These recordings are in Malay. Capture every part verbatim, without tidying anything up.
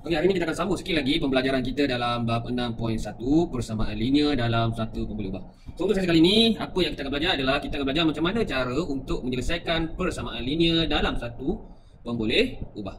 Okey, hari ini kita akan sambung sikit lagi pembelajaran kita dalam bab enam titik satu persamaan linear dalam satu pemboleh ubah. So, untuk sesi kali ini, apa yang kita akan belajar adalah kita akan belajar macam mana cara untuk menyelesaikan persamaan linear dalam satu pemboleh ubah.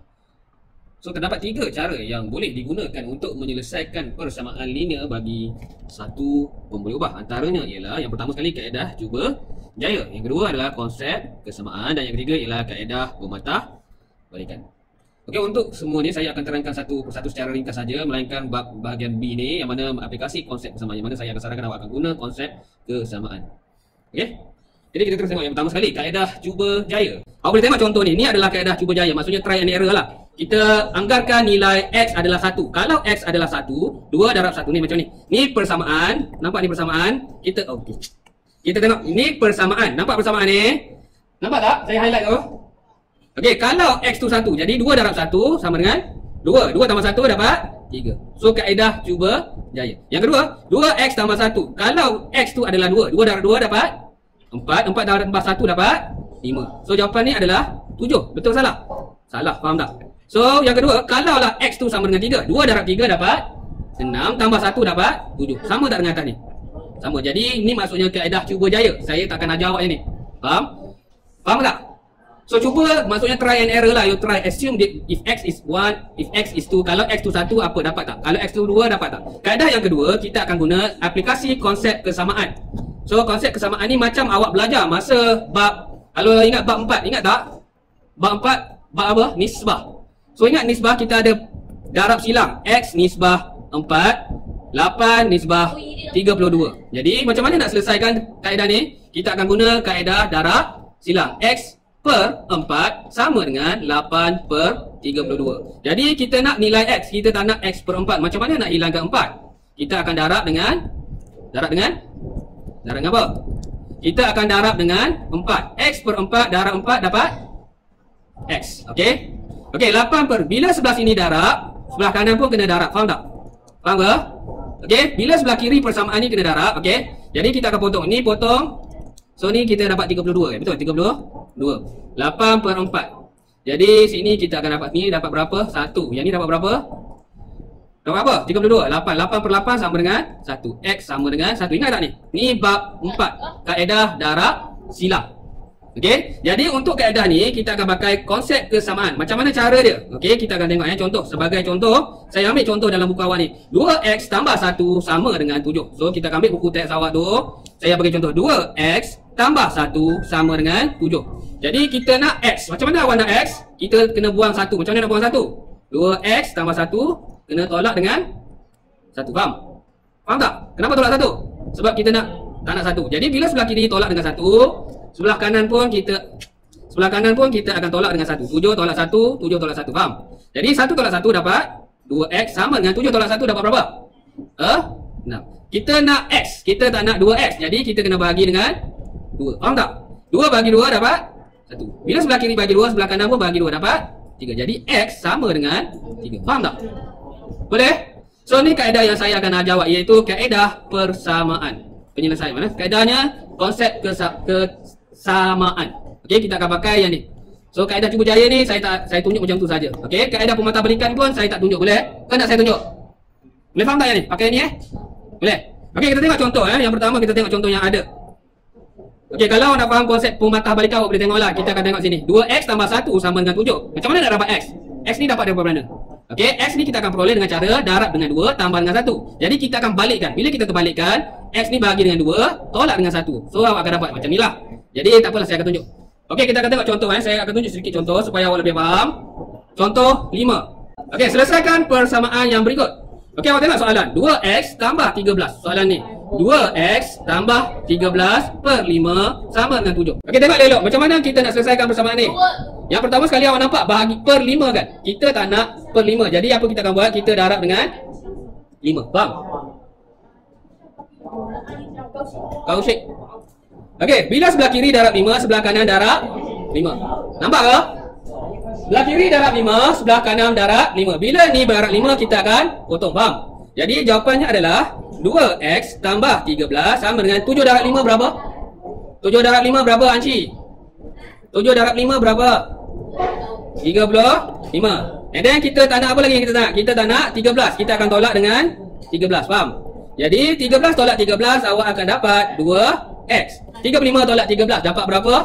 So, terdapat tiga cara yang boleh digunakan untuk menyelesaikan persamaan linear bagi satu pemboleh ubah. Antaranya ialah yang pertama sekali kaedah cuba jaya. Yang kedua adalah konsep kesamaan dan yang ketiga ialah kaedah pematah balikan. Okey, untuk semua ni saya akan terangkan satu persatu secara ringkas saja, melainkan bab bahagian B ni yang mana aplikasi konsep kesamaan, yang mana saya akan sarankan awak akan guna konsep kesamaan. Okey. Jadi kita terus tengok yang pertama sekali, kaedah cuba jaya. Awak boleh tengok contoh ni, ni adalah kaedah cuba jaya, maksudnya try and error lah. Kita anggarkan nilai X adalah satu. Kalau X adalah satu, dua darab satu ni macam ni. Ni persamaan, nampak ni persamaan? Kita okey. Kita tengok ini persamaan. Nampak persamaan ni? Nampak tak? Saya highlight tu. Okey, kalau X tu satu, jadi dua darab satu sama dengan dua. dua tambah satu dapat tiga. So, kaedah cuba jaya. Yang kedua, dua X tambah satu. Kalau X tu adalah dua, dua darab dua dapat empat. empat darab satu dapat lima. So, jawapan ni adalah tujuh. Betul salah? Salah, faham tak? So, yang kedua, kalau lah X tu sama dengan tiga, dua darab tiga dapat enam, tambah satu dapat tujuh. Sama tak dengan atas ni? Sama. Jadi, ini maksudnya kaedah cuba jaya. Saya takkan ajar awak yang ni. Faham? Faham tak? So, cuba maksudnya try and error lah. You try, assume that if X is one, if X is two. Kalau X tu satu, apa dapat tak? Kalau X tu dua, dapat tak? Kaedah yang kedua, kita akan guna aplikasi konsep kesamaan. So, konsep kesamaan ni macam awak belajar masa bab, kalau ingat bab empat, ingat tak? Bab empat, bab apa? Nisbah. So, ingat nisbah kita ada darab silang. X nisbah empat, lapan nisbah tiga puluh dua. Jadi, macam mana nak selesaikan kaedah ni? Kita akan guna kaedah darab silang. X per empat sama dengan lapan per tiga puluh dua. Jadi kita nak nilai X, kita tak nak X per empat. Macam mana nak hilangkan empat? Kita akan darab dengan darab dengan darab dengan apa? Kita akan darab dengan empat. X per empat darab empat dapat X. Okey? Okey, lapan per, bila sebelah sini darab, sebelah kanan pun kena darab. Faham tak? Faham ke? Okey, bila sebelah kiri persamaan ni kena darab. Okey? Jadi kita akan potong. Ni potong. So ni kita dapat tiga puluh dua. Betul? tiga puluh dua. lapan per empat. Jadi sini kita akan dapat ni dapat berapa? satu. Yang ni dapat berapa? Dapat berapa? tiga puluh dua. lapan. lapan per lapan sama dengan satu. X sama dengan satu. Ingat tak ni? Ni bab empat. Kaedah darab silang. Okey? Jadi untuk kaedah ni kita akan pakai konsep kesamaan. Macam mana cara dia? Okey, kita akan tengok ya contoh. Sebagai contoh, saya ambil contoh dalam buku awak ni. dua X tambah satu sama dengan tujuh. So kita akan ambil buku teks awak tu. Saya bagi contoh dua X tambah satu sama dengan tujuh. Jadi kita nak X. Macam mana awak nak X? Kita kena buang satu. Macam mana nak buang satu? dua X tambah satu kena tolak dengan satu. Faham? Faham tak? Kenapa tolak satu? Sebab kita nak tak nak satu. Jadi bila sebelah kiri tolak dengan satu, sebelah kanan pun kita sebelah kanan pun kita akan tolak dengan satu. tujuh tolak satu, tujuh tolak satu. Faham? Jadi satu tolak satu dapat dua X sama dengan tujuh tolak satu dapat berapa? Eh? enam. Kita nak X. Kita tak nak dua X. Jadi kita kena bagi dengan dua. Faham tak? dua bagi dua dapat satu. Bila sebelah kiri bagi dua, sebelah kanan pun bagi dua dapat tiga. Jadi X sama dengan tiga. Faham tak? Boleh? So ni kaedah yang saya akan ajar awak, iaitu kaedah persamaan. Penyelesaian mana? Kaedahnya konsep kesa kesamaan. Okey, kita akan pakai yang ni. So kaedah cuba jaya ni saya tak saya tunjuk macam tu saja. Okey, kaedah pematah balikan pun saya tak tunjuk, boleh? Kan nak saya tunjuk? Boleh faham tak yang ni? Pakai ni eh? Boleh? Okey, kita tengok contoh eh. Yang pertama kita tengok contoh yang ada. Okey, kalau nak faham konsep pematah balikan, awak boleh tengoklah. Kita akan tengok sini. dua X tambah satu sama dengan tujuh. Macam mana nak dapat X? X ni dapat daripada mana? Okey, X ni kita akan peroleh dengan cara darab dengan dua tambah dengan satu. Jadi kita akan balikkan. Bila kita terbalikkan, X ni bahagi dengan dua, tolak dengan satu. So awak akan dapat macam ni lah. Jadi tak apalah, saya akan tunjuk. Okey, kita akan tengok contoh eh. Saya akan tunjuk sedikit contoh supaya awak lebih faham. Contoh lima. Okey, selesaikan persamaan yang berikut. Okey, awak tengok soalan. dua X tambah tiga belas. Soalan ni. dua X tambah tiga belas per lima sama dengan tujuh. Okey, tengok elok. Macam mana kita nak selesaikan persamaan ni? Yang pertama sekali awak nampak bahagi per lima kan? Kita tak nak per lima. Jadi apa kita akan buat? Kita darab dengan lima. Faham? Kausyik. Okey, bila sebelah kiri darab lima, sebelah kanan darab lima. Nampak ke? Sebelah kiri darab lima, sebelah kanan darab lima. Bila ni darab lima, kita akan potong. Faham? Jadi jawapannya adalah dua X tambah tiga belas sama dengan tujuh darab lima berapa? tujuh darab lima berapa, Anci? tujuh darab lima berapa? tiga puluh lima. And then kita tak nak apa lagi yang kita tak nak? Kita tak nak tiga belas. Kita akan tolak dengan tiga belas. Faham? Jadi tiga belas tolak tiga belas, awak akan dapat dua X. tiga puluh lima tolak tiga belas dapat berapa?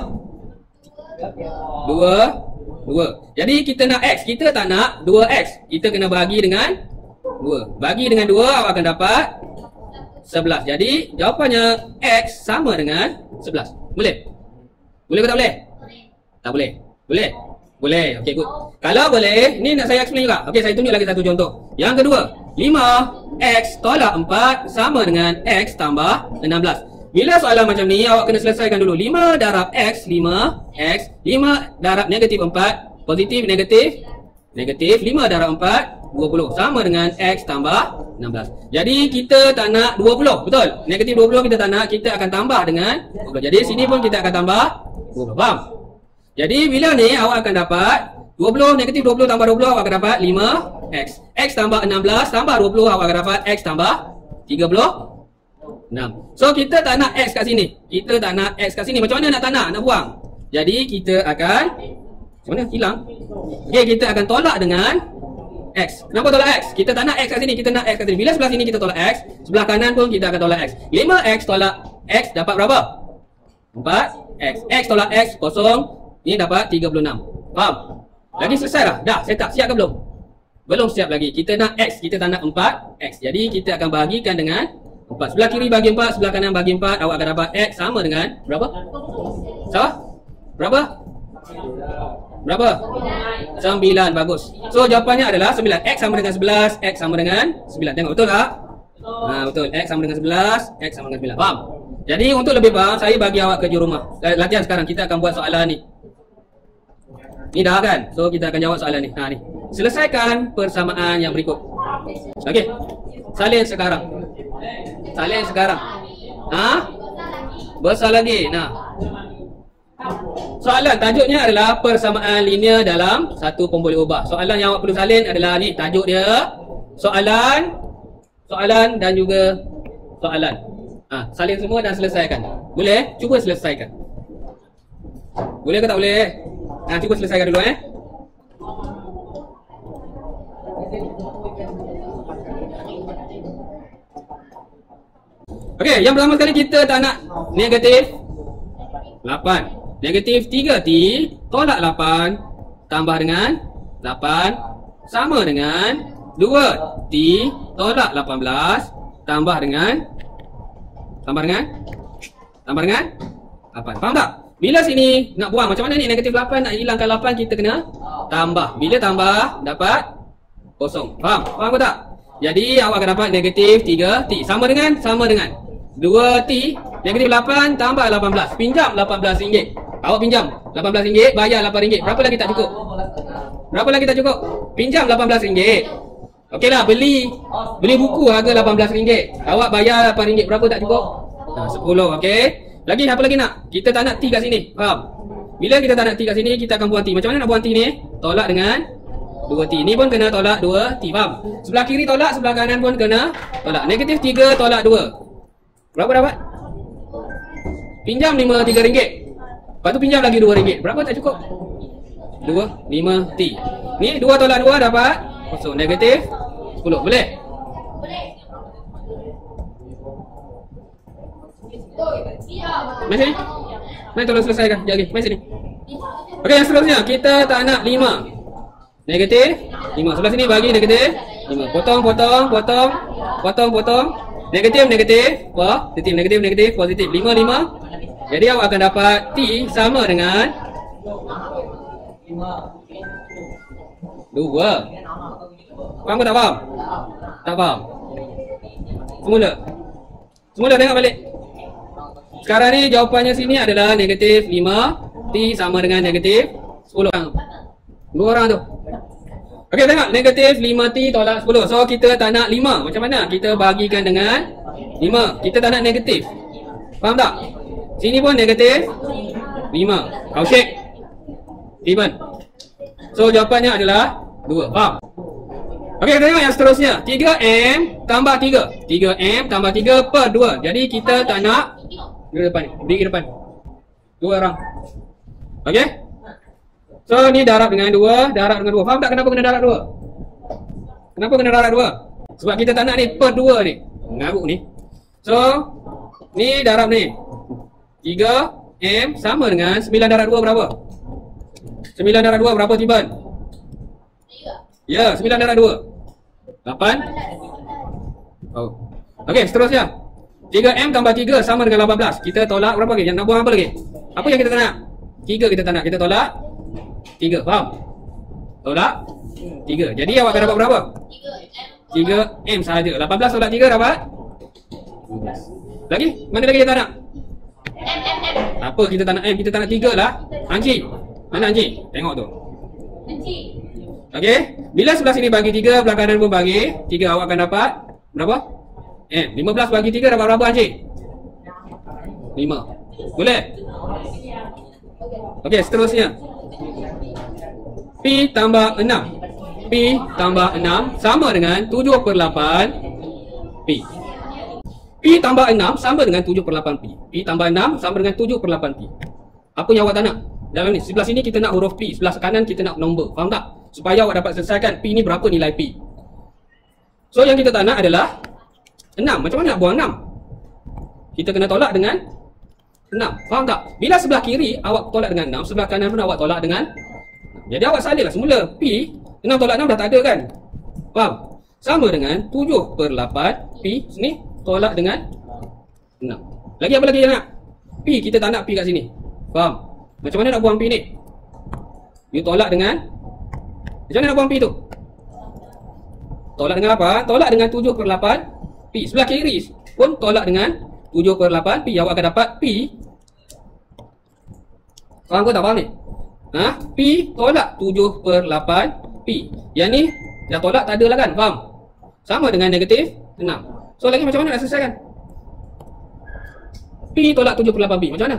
dua. dua. Jadi kita nak X, kita tak nak dua X. Kita kena bagi dengan dua. Bagi dengan dua, awak akan dapat sebelas. Jadi jawapannya X sama dengan sebelas. Boleh? Boleh ke tak boleh? Tak boleh. Boleh? Boleh. Okey, good. Kalau boleh, ni nak saya explain juga. Okey, saya tunjuk lagi satu contoh. Yang kedua, lima X tolak empat sama dengan X tambah enam belas. Bila soalan macam ni, awak kena selesaikan dulu. lima darab X, lima X. lima darab negatif empat, positif, negatif, negatif. lima darab empat, dua puluh. Sama dengan X tambah enam belas. Jadi kita tak nak dua puluh, betul? Negatif dua puluh kita tak nak, kita akan tambah dengan dua puluh. Jadi sini pun kita akan tambah dua puluh. Faham? Jadi bila ni awak akan dapat dua puluh, negatif dua puluh tambah dua puluh, awak akan dapat lima X. X tambah enam belas tambah dua puluh, awak akan dapat X tambah tiga puluh enam. So kita tak nak X kat sini. Kita tak nak X kat sini. Macam mana nak tak nak? Nak buang. Jadi kita akan, macam mana? Hilang. Okay, kita akan tolak dengan X. Kenapa tolak X? Kita tak nak X kat sini. Kita nak X kat sini. Bila sebelah sini kita tolak X, sebelah kanan pun kita akan tolak X. lima X tolak X dapat berapa? empat X. X tolak X, kosong. Ini dapat tiga puluh enam. Faham? Lagi selesai dah? Dah, saya tak siap ke belum? Belum siap lagi. Kita nak X, kita tak nak empat X. Jadi kita akan bagikan dengan empat. Sebelah kiri bagi empat, sebelah kanan bagi empat. Awak akan dapat X sama dengan berapa? Sama? Berapa? Berapa? sembilan. Bagus. So jawapannya adalah sembilan. X sama dengan sebelas, X sama dengan sembilan. Tengok betul tak? Ha, betul. X sama dengan sebelas, X sama dengan sembilan. Faham? Jadi untuk lebih faham, saya bagi awak kerja rumah. Latihan sekarang, kita akan buat soalan ni. Ni dah kan? So kita akan jawab soalan ni. Ha ni. Selesaikan persamaan yang berikut. Okey. Salin sekarang. Salin sekarang. Ha? Besar lagi. Nah. Soalan tajuknya adalah persamaan linear dalam satu pun boleh ubah. Soalan yang awak perlu salin adalah ni, tajuk dia. Soalan, soalan dan juga soalan. Ha, salin semua dan selesaikan. Boleh? Cuba selesaikan. Boleh ke tak boleh? Ha, cuba selesaikan dulu eh. Okey, yang pertama sekali kita tak nak negatif lapan. Negatif tiga T tolak lapan tambah dengan lapan sama dengan dua T tolak lapan belas tambah dengan tambah dengan tambah dengan lapan. Faham tak? Bila sini nak buang macam mana ni? Negatif lapan nak hilangkan lapan, kita kena tambah. Bila tambah dapat kosong. Faham? Faham ke tak? Jadi awak akan dapat negatif tiga T sama dengan sama dengan dua T negatif lapan tambah lapan belas. Pinjam lapan belas ringgit. Awak pinjam lapan belas ringgit, bayar lapan ringgit. Berapa lagi tak cukup? Berapa lagi tak cukup? Pinjam lapan belas ringgit. Okeylah, beli beli buku harga lapan belas ringgit. Awak bayar lapan ringgit. Berapa tak cukup? Ha, sepuluh. Okey. Lagi apa lagi nak? Kita tak nak T kat sini. Faham? Bila kita tak nak T kat sini, kita akan buang T. Macam mana nak buang T ni? Tolak dengan dua T. Ni pun kena tolak dua T. Faham? Sebelah kiri tolak, sebelah kanan pun kena tolak. Negatif tiga tolak dua. Berapa dapat? Pinjam lima, tiga ringgit. Lepas tu pinjam lagi dua ringgit. Berapa tak cukup? dua, lima T. Ni dua tolak dua dapat kosong. Negatif sepuluh. Boleh? Mari sini. Mari tolong selesaikan. Sekejap lagi. Mari sini. Okey, yang seterusnya. Kita tak nak lima. Negatif lima. Sebelah sini bagi negatif lima. Potong, potong, potong. Potong, potong. Negatif, negatif. Positif, negatif, negatif. Positif. lima, lima. Jadi awak akan dapat T sama dengan dua. Faham ke tak faham? Tak faham. Semula. Semula tengok balik. Sekarang ni jawapannya sini adalah negatif lima. T sama dengan negatif sepuluh. Dua orang tu. Okey, tengok. Negatif lima T tolak sepuluh. So kita tak nak lima. Macam mana? Kita bagikan dengan lima. Kita tak nak negatif. Faham tak? Sini pun negatif lima. Kau shake. Even. So jawapannya adalah dua. Faham? Okey, tengok yang seterusnya. tiga M tambah tiga. tiga M tambah tiga per dua. Jadi kita tak nak ke depan ni. Beri ke depan. Dua orang. Okey? So ni darab dengan dua, darab dengan dua. Faham tak kenapa kena darab dua? Kenapa kena darab dua? Sebab kita tak nak ni per dua ni. Ngaruk ni. So ni darab ni. tiga M sama dengan sembilan darab dua berapa? sembilan darab dua berapa Tiban? Ya, sembilan darab dua. lapan. Oh. Okey, seterusnya. tiga M tambah tiga sama dengan lapan belas. Kita tolak berapa lagi? Yang nak buang apa lagi? Apa yang kita tak nak? tiga kita tak nak. Kita tolak tiga. Faham? Tolak tiga. Jadi awak akan dapat berapa? tiga M sahaja. lapan belas tolak tiga dapat? Lagi? Mana lagi kita tak nak? Apa kita tak nak M? Kita tak nak tiga lah. Anji. Mana Anji? Tengok tu. Okey. Bila sebelah sini bagi tiga, belah kanan pun bagi tiga, awak akan dapat berapa? M. lima belas bagi tiga dapat berapa Anji? lima. Boleh? Okey, seterusnya. P tambah enam. P tambah enam sama dengan tujuh per lapan P. P tambah enam sama dengan tujuh per lapan P. P tambah enam sama dengan tujuh per lapan P. Apa yang awak tak nak? Dalam ni, sebelah sini kita nak huruf P, sebelah kanan kita nak nombor. Faham tak? Supaya awak dapat selesaikan P ni berapa nilai P. So yang kita tak nak adalah enam. Macam mana nak buang enam? Kita kena tolak dengan enam. Faham tak? Bila sebelah kiri awak tolak dengan enam, sebelah kanan pun awak tolak dengan enam. Jadi awak salin lah semula. P, enam tolak enam dah tak ada kan? Faham? Sama dengan tujuh per lapan P sini tolak dengan enam. Lagi apa lagi yang nak? P, kita tak nak P kat sini. Faham? Macam mana nak buang P ni? You tolak dengan, macam mana nak buang P tu? Tolak dengan apa? Tolak dengan tujuh per lapan P. Sebelah kiri pun tolak dengan tujuh per lapan P. Awak akan dapat P. Faham ke tak faham ni? Ha? P tolak tujuh per lapan P. Yang ni dah tolak tak ada lah kan? Faham? Sama dengan negatif enam. So lagi macam mana nak selesaikan? P tolak tujuh per lapan P. Macam mana?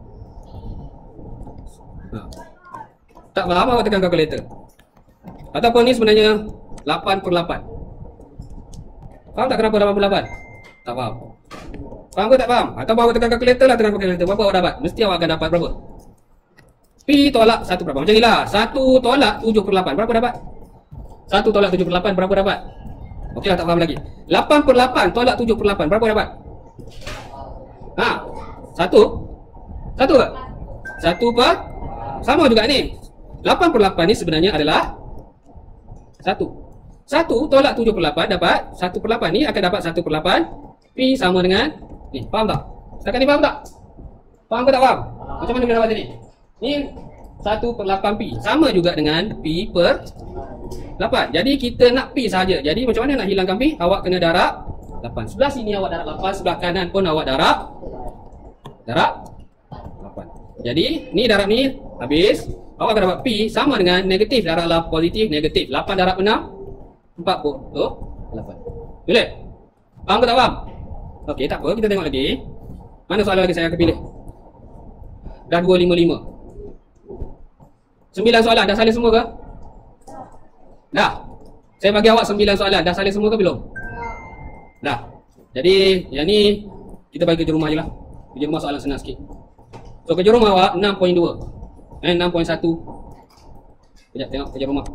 Ha. Tak faham, awak tekan kalkulator. Ataupun ni sebenarnya lapan per lapan. Faham tak kenapa lapan per lapan? Tak faham. Faham ke tak faham? Ataupun awak tekan kalkulator lah, tekan kalkulator. Berapa awak dapat? Mesti awak akan dapat berapa? P tolak satu per lapan. Macam ni lah. satu tolak tujuh per lapan. Berapa dapat? satu tolak tujuh per lapan. Berapa dapat? Okey lah, tak faham lagi. lapan per lapan tolak tujuh per lapan. Berapa dapat? Ha? satu? satu ke? satu per? Sama juga ni. lapan per lapan ni sebenarnya adalah satu. satu tolak tujuh per lapan dapat satu per lapan. Ni akan dapat satu per lapan. P sama dengan ni. Faham tak? Setakat ni faham tak? Faham ke tak faham? Macam mana kita dapat ni? Ni satu per lapan P. Sama juga dengan P per lapan. Jadi kita nak P sahaja. Jadi macam mana nak hilangkan P? Awak kena darab lapan. Sebelah sini awak darab lapan. Sebelah kanan pun awak darab Darab lapan. Jadi ni darab ni habis. Awak akan dapat P sama dengan negatif. Darablah positif, negatif. lapan darab enam, empat puluh lapan. Boleh? Faham ke tak faham? Okey, tak apa. Kita tengok lagi. Mana soalan lagi saya akan pilih? Dah dua lima lima. sembilan soalan. Dah salin semua ke? Dah. Saya bagi awak sembilan soalan. Dah salin semua ke belum? Dah. Jadi yang ni kita bagi kerja rumah je lah. Kerja rumah soalan senang sikit. So kerja rumah awak enam titik dua. Eh enam titik satu. Sekejap tengok kerja rumah.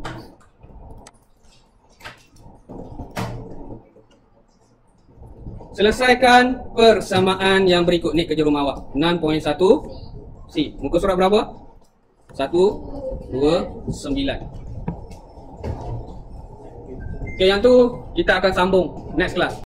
Selesaikan persamaan yang berikut ni kerja rumah awak. enam titik satu. C. Muka surat berapa? satu, dua, sembilan. Okay, yang tu kita akan sambung next class.